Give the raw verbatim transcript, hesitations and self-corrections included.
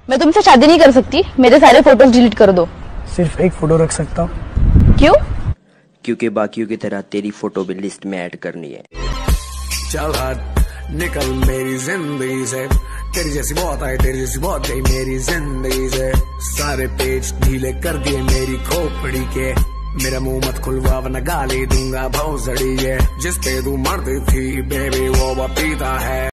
मैं तुमसे शादी नहीं कर सकती, मेरे सारे फोटोज डिलीट कर दो। सिर्फ एक फोटो रख सकता हूँ। क्यों? क्योंकि बाकियों की तरह तेरी फोटो भी लिस्ट में ऐड करनी है। चल हट निकल मेरी जिंदगी से, तेरी जैसी बहुत आई तेरी जैसी बहुत गई मेरी जिंदगी से। सारे पेज ढीले कर दिए मेरी खोपड़ी के, मेरा मुंह मत खुलवा वरना गाली दूंगा भौसड़ी है। जिस पे तू मरती थी बेबी वो पपीता है।